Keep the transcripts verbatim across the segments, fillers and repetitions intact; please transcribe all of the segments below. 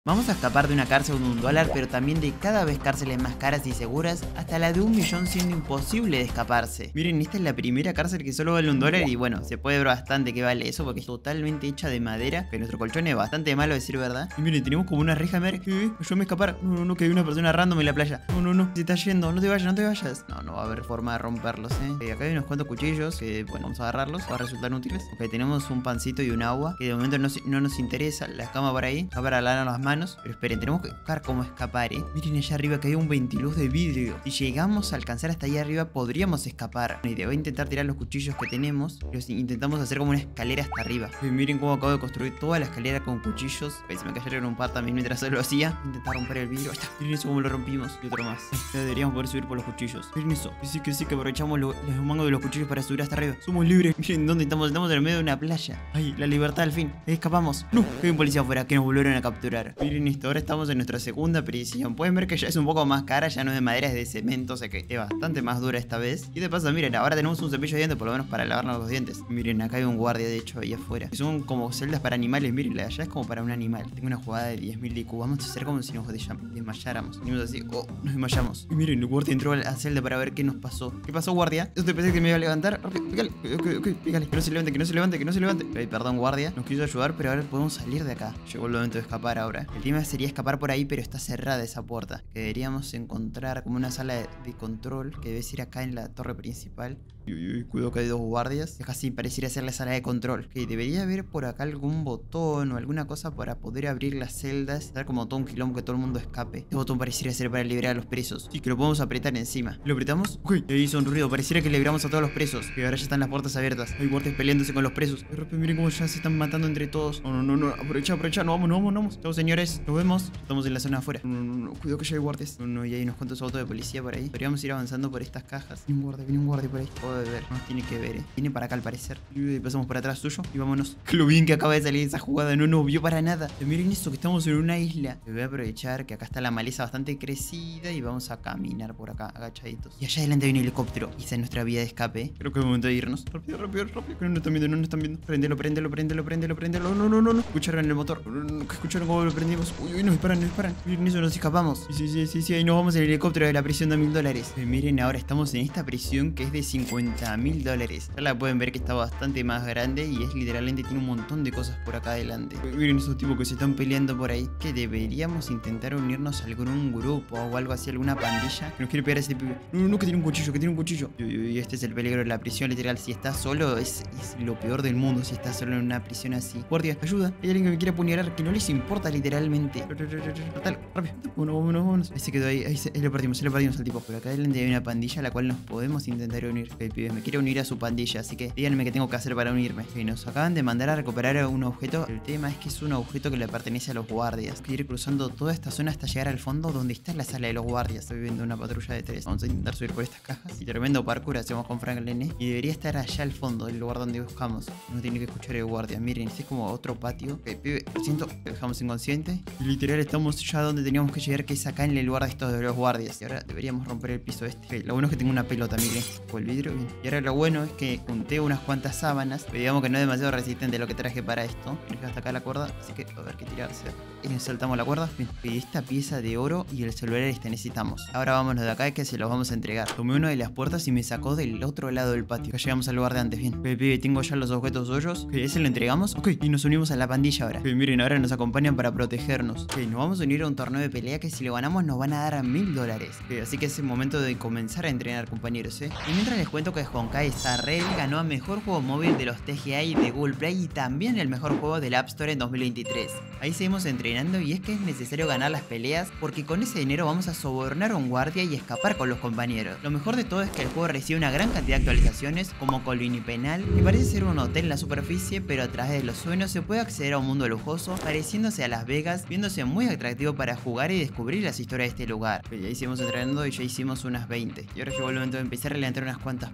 Vamos a escapar de una cárcel con un dólar, pero también de cada vez cárceles más caras y seguras, hasta la de un millón siendo imposible de escaparse. Miren, esta es la primera cárcel que solo vale un dólar y bueno, se puede ver bastante que vale eso porque es totalmente hecha de madera, que nuestro colchón es bastante malo a decir verdad. Y miren, tenemos como una reja, miren, eh, yo me escapar. No, no, no, que hay una persona random en la playa. No, no, no, se está yendo, no te vayas, no te vayas. No, no va a haber forma de romperlos, eh. Okay, acá hay unos cuantos cuchillos que, bueno, vamos a agarrarlos, va a resultar útiles. Ok, tenemos un pancito y un agua, que de momento no, no nos interesa, la cama por ahí, acá para lavar las manos, pero esperen, tenemos Tenemos que buscar cómo escapar, eh. Miren allá arriba que hay un ventiluz de vidrio. Si llegamos a alcanzar hasta allá arriba, podríamos escapar. Y voy a intentar tirar los cuchillos que tenemos. Los intentamos hacer como una escalera hasta arriba. Y miren cómo acabo de construir toda la escalera con cuchillos. Se me cayeron un par también mientras lo hacía. Intentar romper el vidrio. Ahí está. Miren eso como lo rompimos. Y otro más. Ya deberíamos poder subir por los cuchillos. Miren eso. Sí que sí que aprovechamos lo, los mangos de los cuchillos para subir hasta arriba. Somos libres. Miren dónde estamos. Estamos en el medio de una playa. Ay, la libertad al fin. Escapamos. No, hay un policía afuera que nos volvieron a capturar. Miren esto. Ahora estamos en nuestra segunda prisión. Pueden ver que ya es un poco más cara, ya no es de madera, es de cemento, o sea que es bastante más dura esta vez. Y de paso, miren, ahora tenemos un cepillo de dientes, por lo menos para lavarnos los dientes. Miren, acá hay un guardia, de hecho, ahí afuera. Son como celdas para animales, miren, la de allá es como para un animal. Tengo una jugada de diez mil de I Q. Vamos a hacer como si nos desmayáramos. Venimos así, oh, nos desmayamos. Y miren, el guardia entró a la celda para ver qué nos pasó. ¿Qué pasó, guardia? Yo te pensé que me iba a levantar. Ok, pícale, ok, ok, pícale. Que no se levante, que no se levante, que no se levante. Okay, perdón, guardia. Nos quiso ayudar, pero ahora podemos salir de acá. Llegó el momento de escapar ahora. El tema sería escapar por ahí, pero está cerrada esa puerta, que deberíamos encontrar como una sala de, de control que debe ser acá en la torre principal. Uy, uy, uy, cuidado que hay dos guardias. Acá sí pareciera ser la sala de control. Que debería haber por acá algún botón o alguna cosa para poder abrir las celdas. Dar como todo un quilombo que todo el mundo escape. Este botón pareciera ser para liberar a los presos. Sí, que lo podemos apretar encima. ¿Lo apretamos? Uy, ahí hizo un ruido. Pareciera que liberamos a todos los presos. Que ahora ya están las puertas abiertas. Hay guardias peleándose con los presos. De repente miren cómo ya se están matando entre todos. No, no, no, no. Aprovecha, aprovecha. No vamos, no vamos, no vamos. Chau, señores. Nos vemos. Estamos en la zona afuera. No, no, no. Cuidado que ya hay guardias. No, no, y hay unos cuantos autos de policía por ahí. Podríamos ir avanzando por estas cajas. Viene un guardia, viene un guardia por ahí. Puedo ver. Nos tiene que ver, eh. Viene para acá al parecer. Y pasamos por atrás suyo y vámonos. Lo bien que acaba de salir esa jugada. No nos vio para nada. Pero miren eso, que estamos en una isla. Me voy a aprovechar que acá está la maleza bastante crecida y vamos a caminar por acá agachaditos. Y allá adelante hay un helicóptero. Y esa es nuestra vía de escape. Creo que es momento de irnos. Rápido, rápido, rápido. Que no nos están viendo, no nos están viendo. Préndelo, préndelo, préndelo, préndelo, préndelo. No, no, no, no. Escucharon el motor. No, no, no. Escucharon cómo lo prendimos. Uy, uy, nos disparan, nos disparan. Miren eso, nos escapamos. Sí, sí, sí, sí, sí. Ahí nos vamos en el helicóptero de la prisión de mil dólares. Eh, miren, ahora estamos en esta prisión que es de cincuenta mil dólares. Ya la pueden ver que está bastante más grande y es literalmente, tiene un montón de cosas por acá adelante. Eh, miren esos tipos que se están peleando por ahí. Que deberíamos intentar unirnos a algún grupo o algo así, alguna pandilla que nos quiere pegar a ese pibe. No, no, no, que tiene un cuchillo, que tiene un cuchillo. Y, y, y este es el peligro de la prisión, literal. Si estás solo, es, es lo peor del mundo. Si estás solo en una prisión así. Guardia, ayuda. Hay alguien que me quiere apuñalar, que no les importa literalmente. Total, rápido. Bueno, vámonos, vámonos. Ahí se quedó ahí. Ahí, se, ahí lo perdimos, ahí lo perdimos al tipo. Por acá adelante hay una pandilla a la cual nos podemos intentar unir. El pibe me quiere unir a su pandilla, así que díganme qué tengo que hacer para unirme. Okay, nos acaban de mandar a recuperar un objeto. El tema es que es un objeto que le pertenece a los guardias. Hay que ir cruzando toda esta zona hasta llegar al fondo donde está la sala de los guardias. Estoy viendo una patrulla de tres. Vamos a intentar subir por estas cajas. Y tremendo parkour hacemos con Franklin, ¿eh? Y debería estar allá al fondo, el lugar donde buscamos. No tiene que escuchar el guardia. Miren, este es como otro patio. Ok, pibe, lo siento, lo dejamos inconsciente. Y literal estamos ya donde teníamos que llegar, que es acá en el lugar de estos de los guardias. Y ahora deberíamos romper el piso este. Okay, lo bueno es que tengo una pelota, miren. O el vidrio, bien. Y ahora lo bueno es que junté unas cuantas sábanas. Pero digamos que no es demasiado resistente lo que traje para esto. Dejé hasta acá la cuerda, así que a ver qué tirarse. Y saltamos la cuerda. Bien. Y esta pieza de oro y el celular este necesitamos. Ahora vámonos de acá, que se los vamos a entregar. Tomé una de las puertas y me sacó del otro lado del patio. Acá llegamos al lugar de antes, bien. Pibe, tengo ya los objetos suyos. Ok, ese lo entregamos. Ok, y nos unimos a la pandilla ahora. Ok, miren, ahora nos acompañan para protegernos. Ok, nos vamos a unir a un torneo de pelea que si lo ganamos nos van a dar a mil dólares. Okay, así que es el momento de comenzar a entrenar, compañeros, eh. Y mientras les cuento que Honkai Star Rail ganó a mejor juego móvil de los T G A y de Google Play y también el mejor juego del App Store en dos mil veintitrés. Ahí seguimos entrenando y es que es necesario ganar las peleas porque con ese dinero vamos a sobornar a un guardia y escapar con los compañeros. Lo mejor de todo es que el juego recibe una gran cantidad de actualizaciones como Colony Penal, que parece ser un hotel en la superficie, pero a través de los sueños se puede acceder a un mundo lujoso, pareciéndose a Las Vegas, viéndose muy atractivo para jugar y descubrir las historias de este lugar. Ya hicimos entrenando y ya hicimos unas veinte. Y ahora llegó el momento de empezar a levantar unas cuantas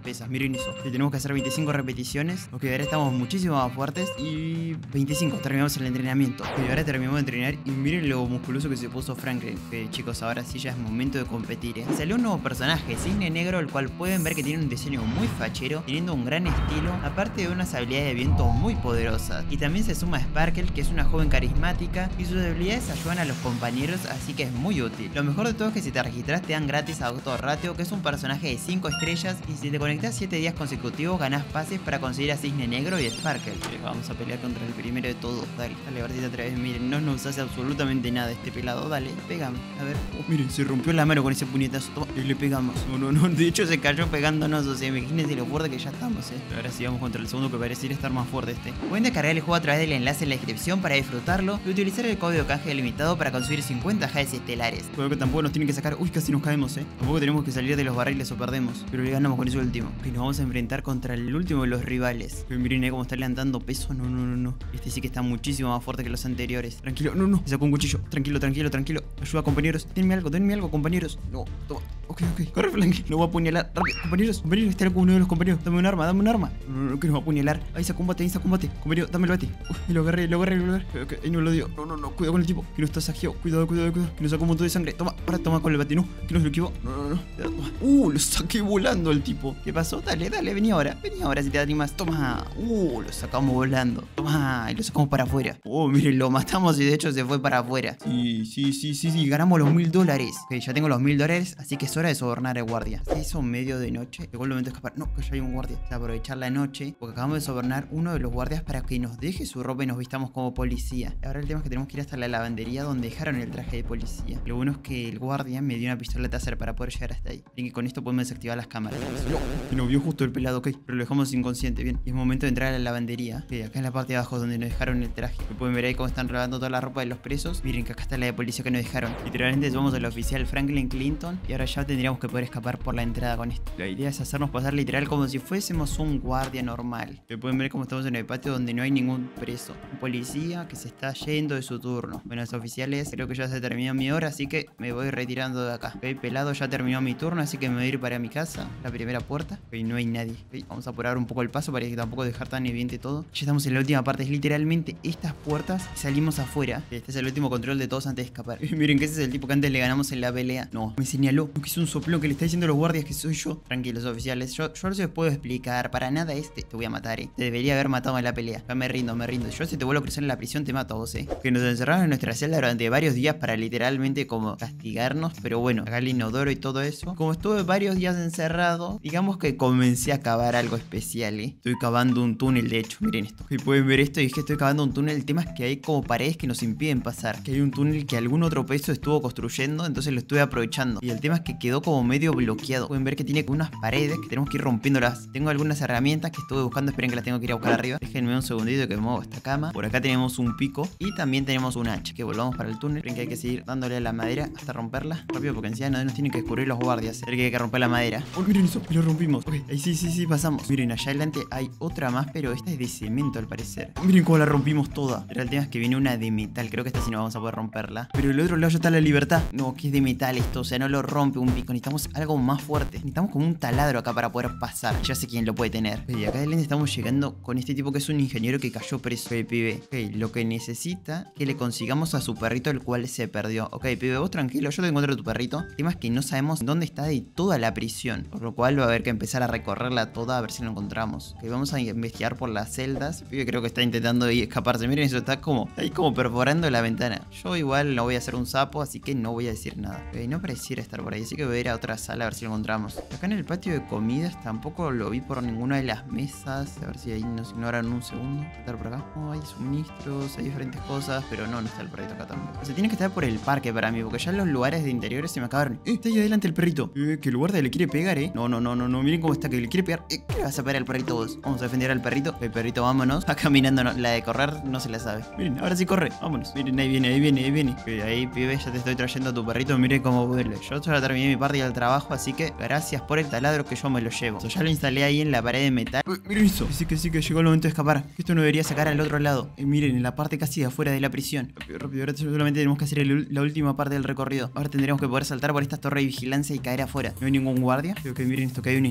pesas. Miren eso. Y tenemos que hacer veinticinco repeticiones. Ok, ahora estamos muchísimo más fuertes. Y veinticinco. Terminamos el entrenamiento. Ok, ahora terminamos de entrenar. Y miren lo musculoso que se puso Franklin. Ok, chicos, ahora sí ya es momento de competir, ¿eh? Salió un nuevo personaje, Cisne Negro, el cual pueden ver que tiene un diseño muy fachero, teniendo un gran estilo, aparte de unas habilidades de viento muy poderosas. Y también se suma Sparkle, que es una joven carismática, y sus habilidades ayudan a los compañeros, así que es muy útil. Lo mejor de todo es que si te registras te dan gratis a Doctor Ratio, que es un personaje de cinco estrellas, y si te conectas siete días consecutivos ganás pases para conseguir a Cisne Negro y Sparkle. Eh, vamos a pelear contra el primero de todos. Dale, dale, Bartita, otra vez. Miren, no nos hace absolutamente nada este pelado. Dale, pegame. A ver. Oh, miren, se rompió la mano con ese puñetazo. Toma, y le pegamos. No, no, no. De hecho se cayó pegándonos. O sea, imagínense lo fuerte que ya estamos, eh. Ahora sí vamos contra el segundo, que pareciera estar más fuerte este. Pueden descargar el juego a través del enlace en la descripción para disfrutarlo y utilizar el código canje limitado para conseguir cincuenta Jades estelares. Creo que tampoco nos tienen que sacar. Uy, casi nos caemos, eh. Tampoco tenemos que salir de los barriles o perdemos. Pero le ganamos con ese último. Que nos vamos a enfrentar contra el último de los rivales. Pero miren ahí cómo está levantando peso. No, no, no, no. Este sí que está muchísimo más fuerte que los anteriores. Tranquilo, no, no. Me sacó un cuchillo. Tranquilo, tranquilo, tranquilo. Ayuda, compañeros. Denme algo, denme algo, compañeros. No, toma. Ok, ok. Corre, Franklin. Lo voy a apuñalar. Rápido, compañeros. Compañeros, está con uno de los compañeros. Dame un arma, dame un arma. No, no, no, que nos va a apuñalar. Ahí se combate, ahí se combate. Compañero, dame el bate. Uy, lo agarré, lo agarré, lo agarré. Ok, ok, ahí no lo dio. No, no, no. Cuidado con el tipo. Que no está saqueado. Cuidado, cuidado, cuidado. Que nos sacó un montón de sangre. Toma, ahora toma con el bate. No, que nos lo equivo. No, no, no. Toma. Uh, lo saqué volando el tipo. ¿Qué pasó? Dale, dale, vení ahora. Vení ahora si te animas. Toma. Uh, lo sacamos volando. Toma, y lo sacamos para afuera. Oh, miren, lo matamos y de hecho se fue para afuera. Sí, sí, sí, sí, sí. Ganamos los mil dólares. Ok, ya tengo los mil dólares, así que es hora de sobornar al guardia. Se hizo medio de noche. Llegó el momento de escapar. No, que ya hay un guardia. O sea, aprovechar la noche, porque acabamos de sobornar uno de los guardias para que nos deje su ropa y nos vistamos como policía. Ahora el tema es que tenemos que ir hasta la lavandería donde dejaron el traje de policía. Lo bueno es que el guardia me dio una pistola taser para poder llegar hasta ahí. Así que con esto podemos desactivar las cámaras. No, y nos vio justo el pelado, ok. Pero lo dejamos inconsciente, bien. Y es momento de entrar a la lavandería. Ok, acá en la parte de abajo donde nos dejaron el traje. Que pueden ver ahí cómo están lavando toda la ropa de los presos. Miren que acá está la de policía que nos dejaron. Literalmente vamos al oficial Franklin Clinton. Y ahora ya tendríamos que poder escapar por la entrada con esto. La idea es hacernos pasar literal como si fuésemos un guardia normal. Que pueden ver cómo estamos en el patio donde no hay ningún preso. Un policía que se está yendo de su turno. Bueno, los oficiales, creo que ya se terminó mi hora, así que me voy retirando de acá. Ok, pelado, ya terminó mi turno, así que me voy a ir para mi casa. La primera puerta. Ok, no hay nadie. Ok, vamos a apurar un poco el paso para que tampoco dejar tan evidente todo. Ya estamos en la última parte, es literalmente estas puertas y salimos afuera. Este es el último control de todos antes de escapar. Miren que ese es el tipo que antes le ganamos en la pelea. No, me señaló. No, que es un soplón que le está diciendo a los guardias que soy yo. Tranquilos, oficiales. Yo, yo no se les puedo explicar. Para nada este. Te voy a matar, eh. Te debería haber matado en la pelea. Ya me rindo, me rindo. Yo si te vuelvo a cruzar en la prisión te mato a vos, eh. Que nos encerraron en nuestra celda durante varios días para literalmente como castigarnos. Pero bueno, acá el inodoro y todo eso. Como estuve varios días encerrado, digamos que comencé a cavar algo especial, eh. Estoy cavando un túnel, de hecho. Miren esto. Y pueden ver esto y es que estoy cavando un túnel. El tema es que hay como paredes que nos impiden pasar. Que hay un túnel que algún otro peso estuvo construyendo. Entonces lo estuve aprovechando. Y el tema es que quedó como medio bloqueado. Pueden ver que tiene unas paredes que tenemos que ir rompiéndolas. Tengo algunas herramientas que estuve buscando. Esperen que las tengo que ir a buscar arriba. Déjenme un segundito que muevo esta cama. Por acá tenemos un pico. Y también tenemos un hacha. Que volvamos para el túnel. Esperen que hay que seguir dándole a la madera hasta romperla. Rápido porque encima no nos tienen que descubrir los guardias. Hay que hay que romper la madera. Oh, miren eso. Y lo rompimos. Ok, ahí sí, sí, sí, pasamos. Miren, allá adelante hay otra más. Pero esta es de cemento al parecer. Miren cómo la rompimos toda. Pero el tema es que viene una de metal. Creo que esta sí no vamos a poder romperla. Pero el otro lado ya está la libertad. No, que es de metal esto. O sea, no lo rompe un pico. Necesitamos algo más fuerte. Necesitamos como un taladro acá para poder pasar. Ya sé quién lo puede tener. Y acá adelante estamos llegando con este tipo que es un ingeniero que cayó preso. Ok, pibe. Ok, lo que necesita es que le consigamos a su perrito, el cual se perdió. Ok, pibe, vos tranquilo. Yo te encuentro a tu perrito. El tema es que no sabemos dónde está de toda la prisión. Por lo cual va a haber que empezar a recorrerla toda a ver si lo encontramos. Ok, vamos a investigar por las celdas. Pibe creo que está intentando escaparse. Miren eso, está como, está ahí como perforando la ventana. Yo igual no voy a hacer un sapo, así que no voy a decir nada. Ok, no pareciera estar por ahí, así que voy a ir a otra sala a ver si lo encontramos. Acá en el patio de comidas tampoco lo vi por ninguna de las mesas. A ver si ahí nos ignoran un segundo. ¿Estar por acá? Oh, hay suministros, hay diferentes cosas, pero no, no está el perrito acá tampoco. O sea, tiene que estar por el parque para mí, porque ya los lugares de interiores se me acabaron. Eh, está ahí adelante el perrito. Eh, que el guardia le quiere pegar, eh. No, no, no, no, no, miren cómo está, que le quiere pegar. Eh, ¿qué le vas a pegar al perrito vos? Vamos a defender al perrito. El perrito, vámonos. Va caminando, no, la de correr no se la sabe. Miren, ahora sí corre, vámonos. Miren, ahí viene, ahí viene, ahí viene. Eh, ahí, pibe, ya te estoy trayendo a tu perrito. Miren cómo vuelve. Yo ya terminé mi parte del trabajo, así que gracias por el taladro que yo me lo llevo. So, ya lo instalé ahí en la pared de metal. Uy, miren eso. Sí que sí que llegó el momento de escapar. Esto no debería sacar al otro lado. Eh, miren, en la parte casi de afuera de la prisión. Rápido, rápido. Ahora solamente tenemos que hacer el, la última parte del recorrido. Ahora tendremos que poder saltar por estas torres de vigilancia y caer afuera. No hay ningún guardia. Creo que miren esto, que hay un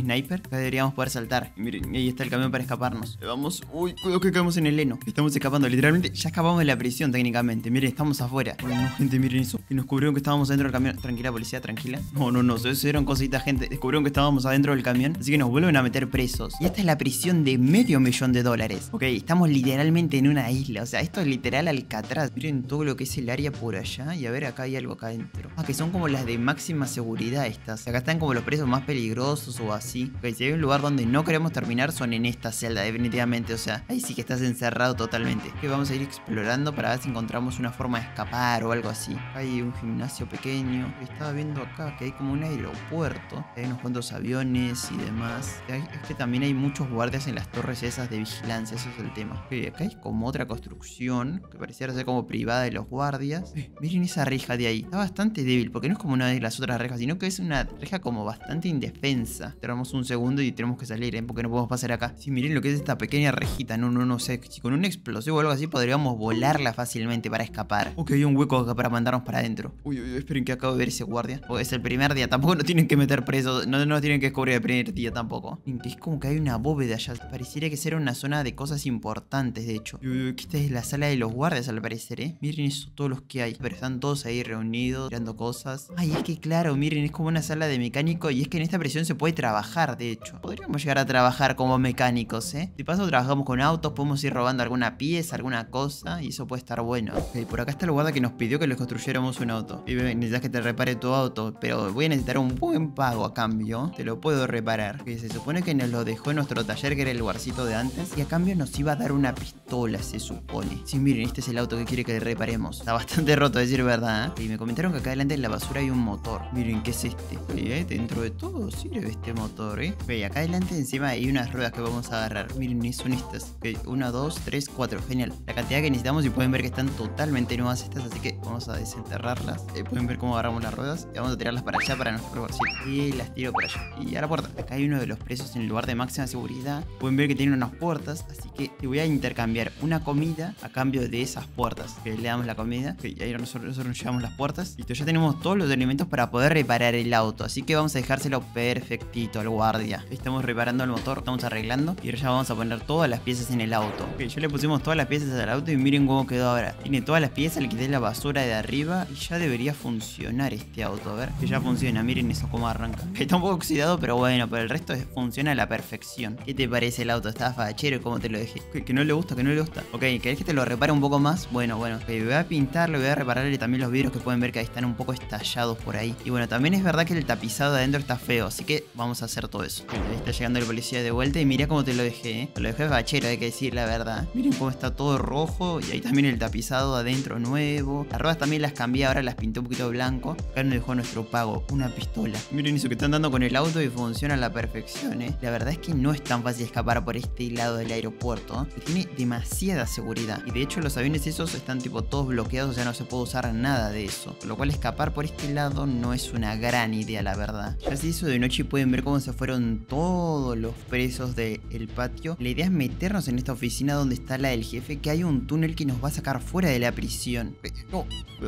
sniper, acá deberíamos poder saltar. Y miren, ahí está el camión para escaparnos. Vamos, uy, cuidado que caemos en el heno. Estamos escapando, literalmente ya escapamos de la prisión técnicamente. Miren, estamos afuera. Uy, no, gente, miren eso. Y nos descubrieron que estábamos dentro del camión. Tranquila, policía, tranquila. No, no, no, eso eran cositas, gente. Descubrieron que estábamos adentro del camión, así que nos vuelven a meter presos. Y esta es la prisión de medio millón de dólares. Ok, estamos literalmente en una isla. O sea, esto es literal Alcatraz. Miren todo lo que es el área por allá. Y a ver, acá hay algo acá adentro. Ah, que son como las de máxima seguridad estas. Acá están como los presos más peligrosos o así. Ok, si hay un lugar donde no queremos terminar, son en esta celda, definitivamente. O sea, ahí sí que estás encerrado totalmente. Que vamos a ir explorando para ver si encontramos una forma de escapar o algo así. Hay un gimnasio pequeño. Estaba viendo acá que hay como un aeropuerto. Hay unos cuantos aviones y demás. Es que también hay muchos guardias en las torres esas de vigilancia. Eso es el tema. Ok, acá hay como otra construcción que pareciera ser como privada de los guardias. Eh, miren esa reja de ahí. Está bastante débil porque no es como una de las otras rejas, sino que es una reja como bastante indefensa. Tenemos un segundo y tenemos que salir, ¿eh? Porque no podemos pasar acá. Sí, miren lo que es esta pequeña rejita. No, no, no sé. Si con un explosivo o algo así podríamos volarla fácilmente para escapar. Ok, hay un hueco acá para mandarnos para adentro. Uy, uy, esperen que acabo de ver ese guardia. O es el primer día. Tampoco nos tienen que meter presos. No nos tienen que descubrir el primer día tampoco. Es como que hay una bóveda allá. Pareciera que será una zona de cosas importantes, de hecho. Uy, uy, esta es la sala de los guardias al parecer, ¿eh? Miren eso, todos los que hay. Pero están todos ahí reunidos, tirando cosas. Ay, es que claro, miren, es como una sala de mecánico. Y es que en esta prisión se puede trabajar, de hecho. Podríamos llegar a trabajar como mecánicos, ¿eh? De paso trabajamos con autos, podemos ir robando alguna pieza, alguna cosa. Y eso puede estar bueno. Ok, por acá está el guarda que nos pidió que les construyéramos un auto. Y necesitas que te repare tu auto. Pero voy a necesitar un buen pago a cambio. Te lo puedo reparar. Que se supone que nos lo dejó en nuestro taller, que era el lugarcito de antes. Y a cambio nos iba a dar una pistola, se supone. Sí, miren, este es el auto que quiere que le reparemos. Está bastante roto, a decir verdad, ¿eh? Y me comentaron que acá adelante en la basura hay un motor. Miren, ¿qué es este? Oye, ¿eh? Dentro de todo sirve este motor, ¿eh? Ok, acá adelante encima hay unas ruedas que vamos a agarrar. Miren, son estas. Ok, una, dos, tres, cuatro. Genial. La cantidad que necesitamos y pueden ver que están totalmente nuevas estas, así que vamos a desenterrarlas. Eh, pueden ver cómo agarramos las ruedas y vamos a tirarlas para allá para nuestro bolsillo. Y las tiro para allá. Y a la puerta. Acá hay uno de los presos en el lugar de máxima seguridad. Pueden ver que tiene unas puertas, así que te voy a intercambiar una comida a cambio de esas puertas. Que le damos la comida. Ok, ahí nosotros, nosotros nos llevamos las puertas. Listo, ya tenemos todos los elementos para poder reparar el auto. Así que vamos a dejárselo perfectito al guardia. Estamos reparando el motor, estamos arreglando. Y ahora ya vamos a poner todas las piezas en el auto. Ok, ya le pusimos todas las piezas al auto y miren cómo quedó ahora. Tiene todas las piezas, le quité la basura de arriba y ya debería funcionar este auto. A ver, que ya funciona, miren eso cómo arranca. Está un poco oxidado, pero bueno, pero el resto funciona a la perfección. ¿Qué te parece el auto? Está fachero, como te lo dejé. Que, que no le gusta, que no le gusta. Ok, ¿querés que te lo repare un poco más? Bueno, bueno, okay, voy a pintarlo, voy a repararle también los vidrios que pueden ver que ahí están un poco estallados por ahí. Y bueno, también es verdad que el tapizado de adentro está feo, así que vamos a hacer todo eso. Okay, ahí está llegando el policía de vuelta y mira cómo te lo dejé, ¿eh? Te lo dejé fachero, hay que decir la verdad. Miren cómo está todo rojo y ahí también el tapizado adentro nuevo. Las ruedas también las cambié, ahora las pinté un poquito blanco. Acá nos dejó nuestro pago, una pistola. Miren eso que están dando con el auto y funciona a la perfección, ¿eh? La verdad es que no es tan fácil escapar por este lado del aeropuerto, ¿eh? Que tiene demasiada seguridad. Y de hecho los aviones esos están tipo todos bloqueados, o sea, no se puede usar nada de eso. Por lo cual escapar por este lado no es una gran idea, la verdad. Ya se hizo de noche y pueden ver cómo se fueron todos los presos del patio. La idea es meternos en esta oficina donde está la del jefe, que hay un túnel que nos va a sacar fuera de la prisión. No,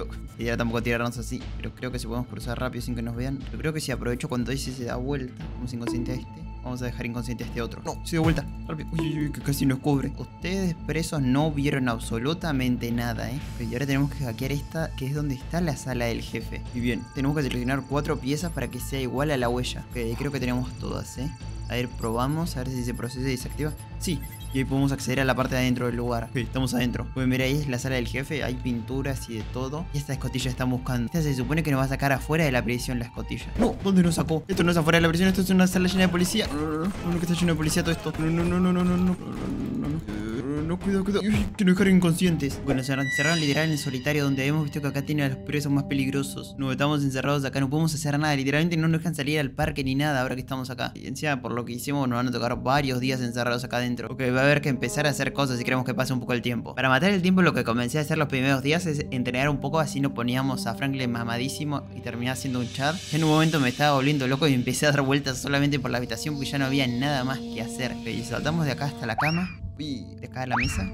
y ahora tampoco tirarnos así, pero creo que si podemos cruzar rápido sin que nos vean. Yo creo que si aprovecho cuando dice se da vuelta, vamos inconsciente a este. Vamos a dejar inconsciente a este otro. No, se dio vuelta. Rápido. Uy, uy, uy, que casi nos cubre. Ustedes presos no vieron absolutamente nada, ¿eh? Y ahora tenemos que hackear esta, que es donde está la sala del jefe. Y bien, tenemos que seleccionar cuatro piezas para que sea igual a la huella. Ok, creo que tenemos todas, ¿eh? A ver, probamos, a ver si se procesa y desactiva. Sí, y ahí podemos acceder a la parte de adentro del lugar. Ok, estamos adentro. Pueden ver ahí es la sala del jefe, hay pinturas y de todo. Y esta escotilla están buscando. Esta se supone que nos va a sacar afuera de la prisión la escotilla. No, ¿dónde nos sacó? Esto no es afuera de la prisión, esto es una sala llena de policía. No, no, no, no, que está lleno de policía todo esto. No, no, no, no, no, no, no, no, no, no. No, cuidado, cuidado. Uy, que nos dejaron inconscientes. Bueno, se encerraron literal en el solitario, donde hemos visto que acá tiene a los presos más peligrosos. Nos estamos encerrados acá, no podemos hacer nada. Literalmente no nos dejan salir al parque ni nada ahora que estamos acá. Y encima, por lo que hicimos, nos van a tocar varios días encerrados acá adentro. Ok, va a haber que empezar a hacer cosas si queremos que pase un poco el tiempo. Para matar el tiempo, lo que comencé a hacer los primeros días es entrenar un poco, así nos poníamos a Franklin mamadísimo y terminaba haciendo un chat. En un momento me estaba volviendo loco y empecé a dar vueltas solamente por la habitación porque ya no había nada más que hacer. Ok, y saltamos de acá hasta la cama. Y de acá a la mesa.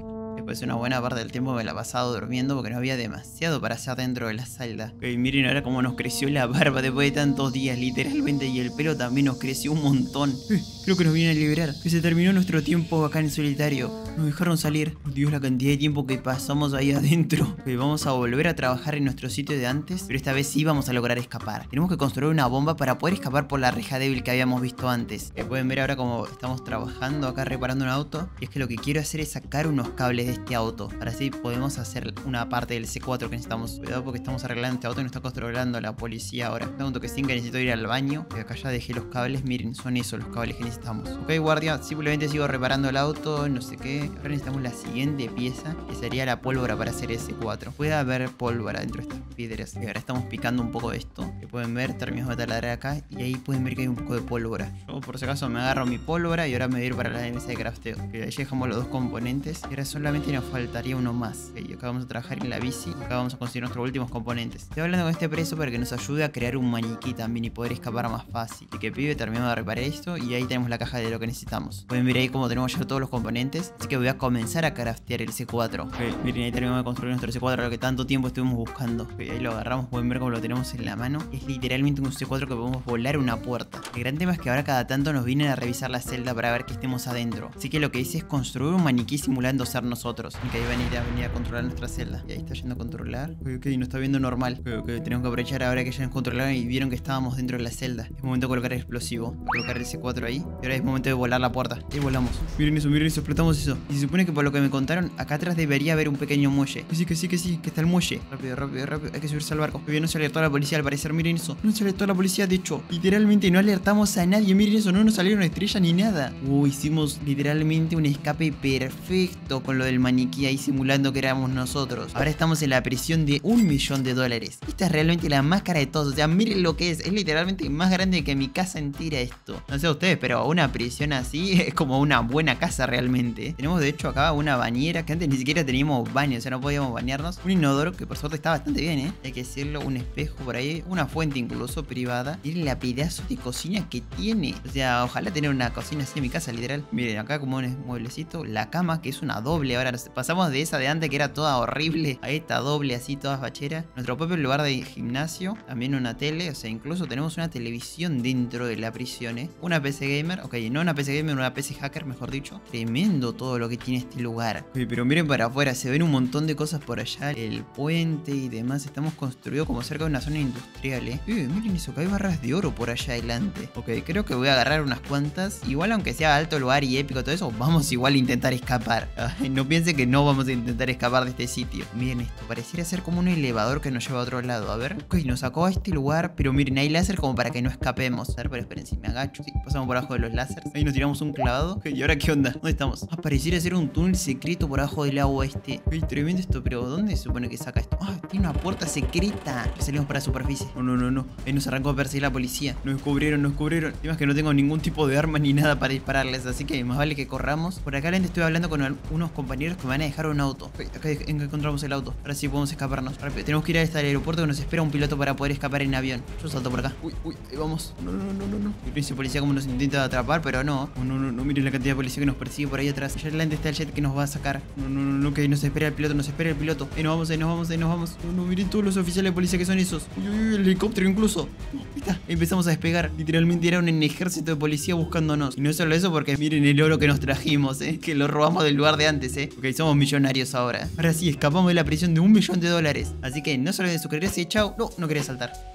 Pues una buena parte del tiempo me la he pasado durmiendo porque no había demasiado para hacer dentro de la celda. Ok, miren ahora cómo nos creció la barba después de tantos días, literalmente. Y el pelo también nos creció un montón. Eh, creo que nos vienen a liberar. Que se terminó nuestro tiempo acá en solitario. Nos dejaron salir. Oh, Dios, la cantidad de tiempo que pasamos ahí adentro. Ok, vamos a volver a trabajar en nuestro sitio de antes. Pero esta vez sí vamos a lograr escapar. Tenemos que construir una bomba para poder escapar por la reja débil que habíamos visto antes. Que pueden ver ahora como estamos trabajando acá reparando un auto. Y es que lo que quiero hacer es sacar unos cables de este auto. Ahora sí podemos hacer una parte del C cuatro que necesitamos. Cuidado porque estamos arreglando este auto y nos está controlando la policía ahora. Tengo un toquecín que necesito ir al baño. Que acá ya dejé los cables. Miren, son esos los cables que necesitamos. Ok, guardia, simplemente sigo reparando el auto. No sé qué. Ahora necesitamos la siguiente pieza, que sería la pólvora para hacer ese cuatro. Puede haber pólvora dentro de estas piedras. Y ahora estamos picando un poco de esto. Que pueden ver, terminamos de taladrar acá. Y ahí pueden ver que hay un poco de pólvora. Yo por si acaso me agarro mi pólvora y ahora me voy a ir para la mesa de crafteo. Que ahí dejamos los dos componentes. Y ahora solamente nos faltaría uno más. Ok, acá vamos a trabajar en la bici. Acá vamos a conseguir nuestros últimos componentes. Estoy hablando con este preso para que nos ayude a crear un maniquí también y poder escapar más fácil. Así que pibe, terminamos de reparar esto. Y ahí tenemos la caja de lo que necesitamos. Pueden ver ahí cómo tenemos ya todos los componentes. Así que voy a comenzar a craftear el C cuatro. Ok, miren, ahí terminamos de construir nuestro C cuatro, lo que tanto tiempo estuvimos buscando. Ok, ahí lo agarramos, pueden ver cómo lo tenemos en la mano. Es literalmente un C cuatro que podemos volar una puerta. El gran tema es que ahora cada tanto nos vienen a revisar la celda para ver que estemos adentro. Así que lo que hice es construir un maniquí simulando ser nosotros. Y que ahí van a ir a venir a controlar nuestra celda. Y ahí está yendo a controlar. Ok, ok, nos está viendo normal. Ok, ok, tenemos que aprovechar ahora que ya nos controlaron y vieron que estábamos dentro de la celda. Es momento de colocar el explosivo. Colocar el C cuatro ahí. Y ahora es momento de volar la puerta. Y volamos. Miren eso, miren eso, explotamos eso. Y se supone que por lo que me contaron, acá atrás debería haber un pequeño muelle. Que sí, que sí, que sí, que está el muelle. Rápido, rápido, rápido. Hay que subirse al barco. Bien, no se alertó a la policía al parecer. Miren eso. No se alertó a la policía. De hecho, literalmente no alertamos a nadie. Miren eso, no nos salieron estrellas ni nada. Uh, hicimos literalmente un escape perfecto con lo del maniquí ahí simulando que éramos nosotros. Ahora estamos en la prisión de un millón de dólares. Esta es realmente la más cara de todos. O sea, miren lo que es. Es literalmente más grande que mi casa entera esto. No sé ustedes, pero una prisión así es como una buena casa realmente. Tenemos de hecho acá una bañera que antes ni siquiera teníamos baño. O sea, no podíamos bañarnos. Un inodoro que por suerte está bastante bien, ¿eh? Hay que decirlo. Un espejo por ahí. Una fuente incluso privada. Miren la pedazo de cocina que tiene. O sea, ojalá tener una cocina así en mi casa, literal. Miren, acá como un mueblecito. La cama, que es una doble. Ahora nos pasamos de esa de antes que era toda horrible a esta doble así, toda fachera. Nuestro propio lugar de gimnasio. También una tele. O sea, incluso tenemos una televisión dentro de la prisión, ¿eh? Una P C gamer. Ok, no una P C gamer, una P C hacker, mejor dicho. Tremendo todo lo que tiene este lugar. Ok, pero miren para afuera. Se ven un montón de cosas por allá. El puente y demás. Estamos construidos como cerca de una zona industrial, ¿eh? Eh, miren eso, que hay barras de oro por allá adelante. Ok, creo que voy a agarrar unas cuantas. Igual aunque sea alto lugar y épico todo eso, vamos igual a intentar escapar. Ay, no piensen que no vamos a intentar escapar de este sitio. Miren esto, pareciera ser como un elevador que nos lleva a otro lado. A ver. Ok, nos sacó a este lugar, pero miren, hay láser como para que no escapemos. A ver, pero esperen, si me agacho. Sí, pasamos por abajo de los láseres. Ahí nos tiramos un clavado. Ok, ¿y ahora qué onda? ¿Dónde estamos? Ah, pareciera ser un túnel secreto por abajo del agua este. Ok, tremendo esto, pero ¿dónde se supone que saca esto? Ah, tiene una puerta secreta. Salimos para la superficie. No, no, no, no. Ahí nos arrancó a perseguir la policía. Nos descubrieron, nos descubrieron. Y más que no tengo ningún tipo de arma ni nada para dispararles. Así que más vale que corramos. Por acá adelante estoy hablando con unos compañeros que me van a dejar un auto. Ok, acá encontramos el auto. Ahora sí podemos escaparnos. Ahora tenemos que ir hasta el aeropuerto que nos espera un piloto para poder escapar en avión. Yo salto por acá. Uy, uy, ahí vamos. No, no, no, no, no. Ese policía como nos intenta atrapar, pero no. No, no, no, no. Miren la cantidad de policía que nos persigue por ahí atrás. Allá adelante está el jet que nos va a sacar. No, no, no, no, que nos espera el piloto, nos espera el piloto. Ahí nos vamos, ahí nos vamos, ahí nos vamos. No, no, miren todos los oficiales de policía que son esos. Uy, uy, uy, el helicóptero incluso. No, ahí está. Empezamos a despegar. Literalmente era un ejército de policía buscándonos. Y no solo eso, porque miren el oro que nos trajimos, eh. Que lo robamos del lugar de antes, eh. Ok, somos millonarios ahora. Ahora sí, escapamos de la prisión de un millón de dólares. Así que no se olviden de suscribirse y chao. No, no quería saltar.